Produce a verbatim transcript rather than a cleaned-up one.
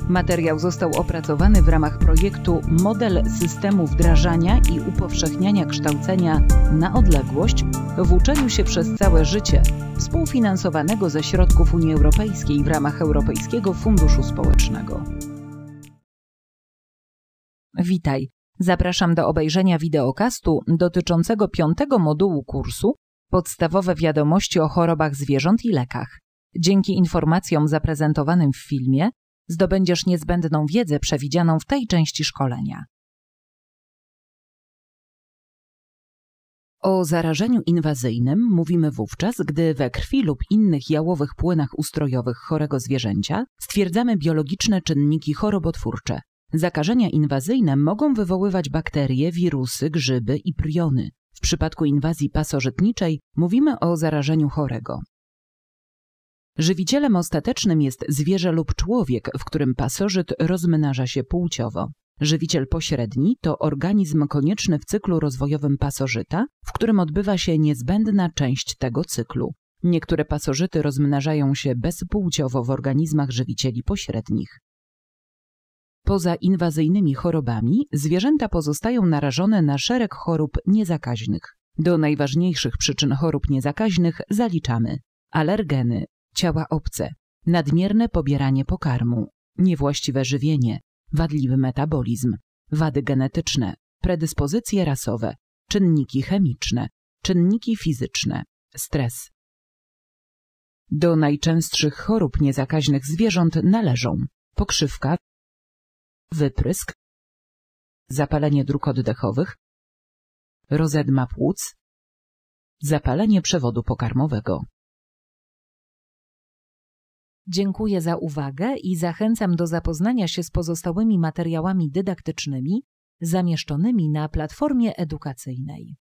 Materiał został opracowany w ramach projektu Model systemu wdrażania i upowszechniania kształcenia na odległość w uczeniu się przez całe życie, współfinansowanego ze środków Unii Europejskiej w ramach Europejskiego Funduszu Społecznego. Witaj, zapraszam do obejrzenia wideokastu dotyczącego piątego modułu kursu Podstawowe wiadomości o chorobach zwierząt i lekach. Dzięki informacjom zaprezentowanym w filmie zdobędziesz niezbędną wiedzę przewidzianą w tej części szkolenia. O zarażeniu inwazyjnym mówimy wówczas, gdy we krwi lub innych jałowych płynach ustrojowych chorego zwierzęcia stwierdzamy biologiczne czynniki chorobotwórcze. Zakażenia inwazyjne mogą wywoływać bakterie, wirusy, grzyby i priony. W przypadku inwazji pasożytniczej mówimy o zarażeniu chorego. Żywicielem ostatecznym jest zwierzę lub człowiek, w którym pasożyt rozmnaża się płciowo. Żywiciel pośredni to organizm konieczny w cyklu rozwojowym pasożyta, w którym odbywa się niezbędna część tego cyklu. Niektóre pasożyty rozmnażają się bezpłciowo w organizmach żywicieli pośrednich. Poza inwazyjnymi chorobami zwierzęta pozostają narażone na szereg chorób niezakaźnych. Do najważniejszych przyczyn chorób niezakaźnych zaliczamy alergeny, ciała obce, nadmierne pobieranie pokarmu, niewłaściwe żywienie, wadliwy metabolizm, wady genetyczne, predyspozycje rasowe, czynniki chemiczne, czynniki fizyczne, stres. Do najczęstszych chorób niezakaźnych zwierząt należą pokrzywka, wyprysk, zapalenie dróg oddechowych, rozedma płuc, zapalenie przewodu pokarmowego. Dziękuję za uwagę i zachęcam do zapoznania się z pozostałymi materiałami dydaktycznymi zamieszczonymi na platformie edukacyjnej.